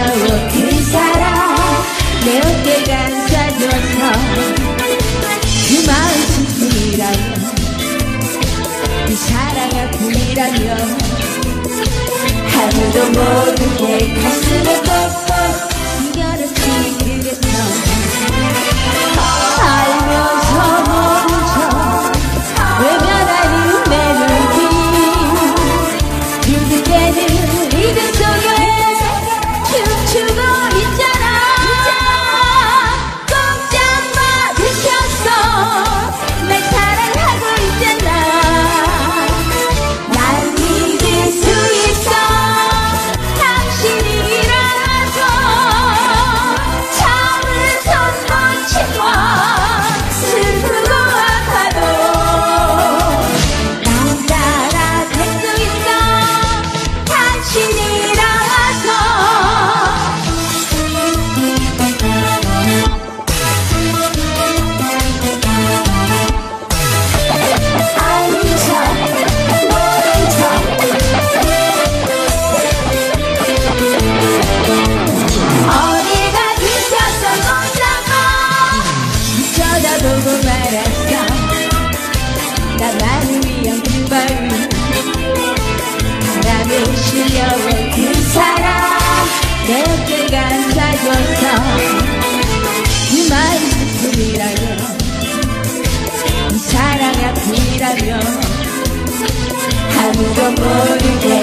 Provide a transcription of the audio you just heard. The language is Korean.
실려온 그 사람 내 어깨가 안싸줘서 그 마음 슬픔이라면 그 사랑 아픔이라면 아무도 모르게 가슴에 꼭꼭 숨겨놓지 그랬어. 알면서 모른 척 외면하는 내 눈빛 두들대는 이들 속에 춤추고 있잖아. 꼭 잡아 들켰어. 날 사랑하고 있잖아. 날 믿을 수 있어. 당신이라서 참을 손 놓치고 슬프고 아파도 난 따라갈 수 있어. 당신이라서 아는 척 모른 척 어디가 들켰어 손잡아 쳐다보고 말았어. 나만을 위한 그 마음 바람에 실려온 그 사람 내 어깨가 안싸줘서 그 마음 슬픔이라면 이 사랑 아픔이라면 아무도 모르게